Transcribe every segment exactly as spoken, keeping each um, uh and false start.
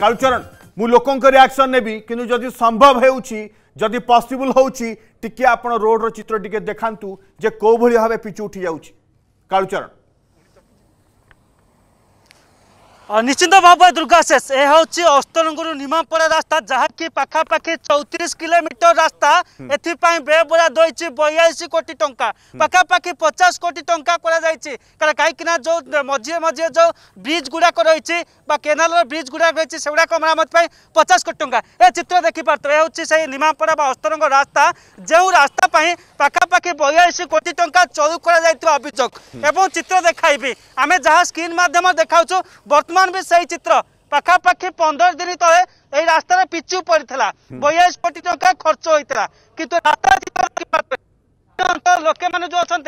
कालचरण मु लोकों रिएक्शन नेबी किंतु जदि संभव हेउची जदि पॉसिबल होउची टिके आपण रोड रो चित्र टिके देखांतु जे को भली भाबे पिछु उठी जाउची कालचरण निश्चिंत भाव दुर्गाशेष यह हूँ अस्तरंगुरु निमापड़ा रास्ता जहाँकि पाखापाखि चौतीस किलोमीटर रास्ता एपाई व्यय बरा दई बयासी कोटी टंका पाखापाखि पचास कोटी टंका कहीं जो मझे मझे जो ब्रिज गुड़ाक रही केनाल ब्रिज गुड़ाक रही से गुड़ाक मरामत पचास कोटी टंका ए चित्र देखिपार यह हूँ से निमापड़ा अस्तरंग रास्ता जो रास्ता पाखापाखि बयासी कोटी टंका चोरी कर अभियोग एवं चित्र देखाइबी आम जहाँ स्क्रीन मध्यम देखा वर्तमान भी सही चित्र पाखापाखि पंदर दिन तले यही रास्तार पिचु पड़ा बयालीस कोटी टंका खर्च होता किंतु रास्ता चित्र लोके मैंने जो अच्छा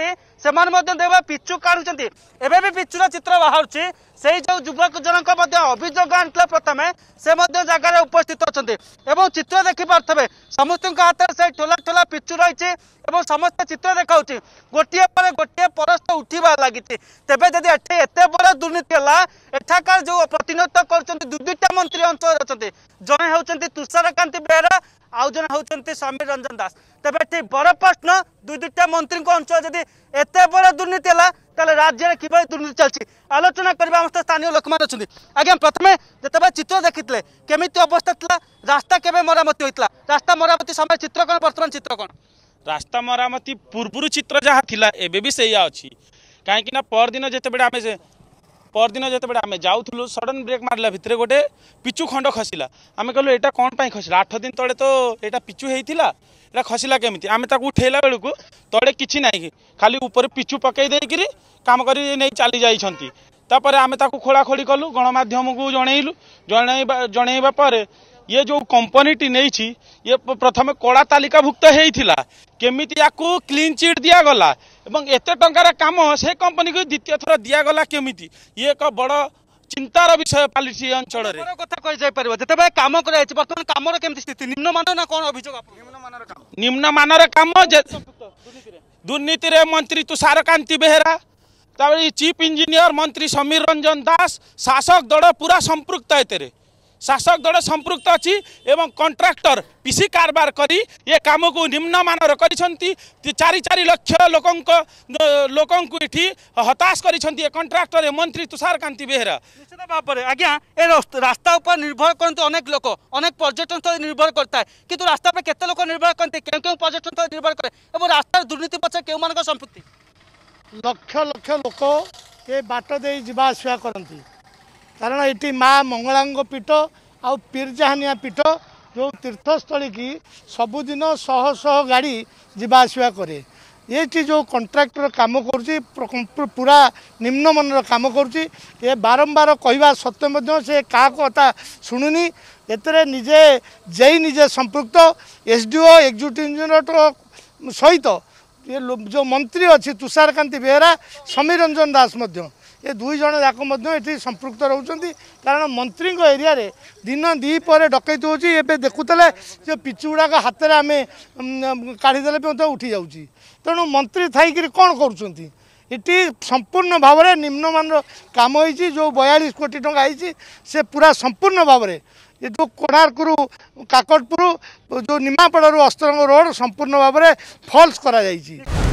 से पिचु काढ़ुंट एवं भी पिचुर चित्र बाहर से जो युवक जनक अभियोग आनी प्रथम से जगार उपस्थित अच्छा चित्र देखिपे समस्त हाथ में से ठोला ठोला पिचु रही समस्त चित्र देखा गोटे पर गोटे परस्त उठा लगी तेज जदि एत बड़ा दुर्नीति है एठाकार जो प्रतिनिधित्व कर दुईटा मंत्री अंचल अच्छा जड़े होती तुषारकांति बेहरा आउ जन होती समीर रंजन दास तेज ये बड़ प्रश्न दुई दुईटा मंत्री अंचल जदि एत बड़ा दुर्नीति है ताले राज्य में किभली दुर्नीति चलती आलोचना करबा समस्त स्थानीय लोक मैंने अच्छा आज्ञा प्रथम जिते चित्र देखी केमी अवस्था था रास्ता केवे मरामती होता रास्ता मरामती समय चित्र कौन बर्तमान चित्र कौन रास्ता मरामती पूर्व चित्र जहाँ थिला एबे भी सैया अच्छी कहीं परदिन जिते आम परदिन जिते आम जाऊँ सडन ब्रेक मारला भितर गोटे पिचु खंड खसला आम कहलु यहाँ कौन पाई खसला आठ दिन तले तो यहाँ पिचु होता है खसला केमी आम उठेला बेलू तले कि ना खाली ऊपर पिचु पकई देकर काम कर चली जापर आम खोलाखोली कलु गणमाध्यम को जनइलु जनइबा पर ये जो कंपनी नहीं ये प्रथम कला तालिकाभुक्त होता केमिति याकू क्लीन चिट दिगला एत टंकार काम से कंपनी को द्वितीय थर दिगला केमिति ये एक बड़ चिंतार विषय पालिसी अंचल कथा कम कर कम स्थिति निम्नमान ना कौन अभियोग निम्न मानर काम दुर्नीति रे मंत्री तुषारकांति बेहरा चीफ इंजीनियर मंत्री समीर रंजन दास शासक दल पूरा संपृक्त एते शासक दल संपृक्त अच्छी एवं कंट्राक्टर पीसी कारबार करी ये काम को निम्न मानर करिसंती चारि चारि लक्ष लोकों लोकों को इठी हताश करिसंती कंट्राक्टर मंत्री तुषारकांति बेहरा निश्चित भाव में आज्ञा ए रास्ता ऊपर निर्भर करते अनेक लोक अनेक पर्यटन स्थल निर्भर करता है किंतु रास्ता पर केते लोक निर्भर करते क्यों क्यों पर्यटन स्थल निर्भर करे और रास्ता दुर्नीति पछे केउ मानक संपत्ति लक्ष लक्ष लोक ये बाट दे जीवा आसिया करती कारण ये माँ मंगलांग पीठ आ पीरजाहानिया पीठ जो तीर्थस्थली की सबुदिन शह शह गाड़ी जीवा आसिया करे ये जो कंट्राक्टर काम कर पूरा निम्नमानर काम कर बारंबार कहवा सत्वे से क्या कथा शुणुनी एतरे निजे जे निजे संपृक्त एसडीओ एक्जिक्यूटिव इंजीनियर सहित ये जो मंत्री अच्छी तुषारकांति बेहरा समीर रंजन दास मध्य ये दुई जन जाक ये संपृक्त रोचे कारण मंत्री एरिया रे दिन दी पर डकैती होची एबे देखुतले जो पिचु गुड़ाक हाथ में आम काढ़ीदे उठी जाऊँगी तेणु मंत्री थी कौन करुँच संपूर्ण भाव में निम्नमान काम होती जो बयालीस कोटी टंका से पूरा संपूर्ण भाव में ये जो कोणार्करू काकटपुर जो निमापड़ू अस्तरंग रोड संपूर्ण भाव में फॉल्स करा जाइए।